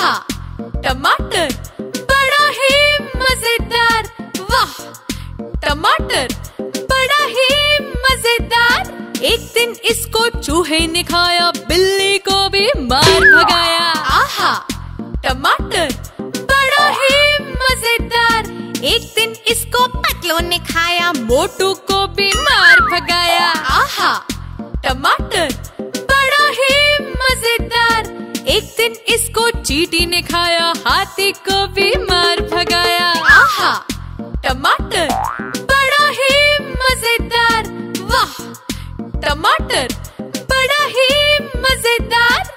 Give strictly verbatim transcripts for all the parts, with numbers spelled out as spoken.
आहा, टमाटर बड़ा ही मजेदार। वाह, टमाटर बड़ा ही मजेदार। एक दिन इसको चूहे ने खाया, बिल्ली को भी मार भगाया। आहा, टमाटर बड़ा ही मजेदार। एक दिन इसको पतलू ने खाया, मोटू को भी मार भगाया। आहा, टमाटर बड़ा ही मजेदार। एक दिन इसको चींटी ने खाया, हाथी को भी मार भगाया। आहा, टमाटर बड़ा ही मजेदार। वाह, टमाटर बड़ा ही मजेदार।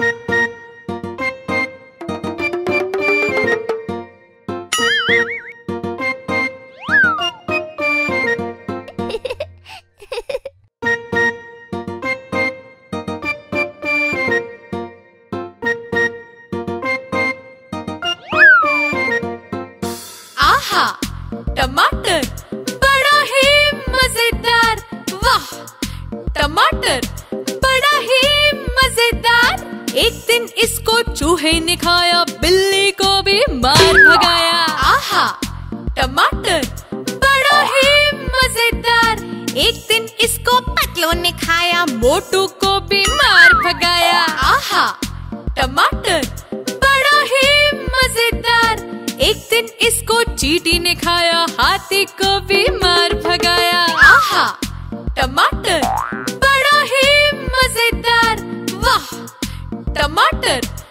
आहा, टमाटर बड़ा ही मजेदार। वाह, टमाटर बड़ा ही मजेदार। एक दिन इसको चूहे ने खाया, बिल्ली को भी मार भगाया। आहा, टमाटर बड़ा ही मजेदार। एक दिन इसको पतलू ने खाया, मोटू को भी मार भगाया। आहा, टमाटर बड़ा ही मजेदार। एक दिन इसको चींटी ने खाया, हाथी को भी मार भगाया। आहा, टमाटर बड़ा ही मजेदार। वाह, टमाटर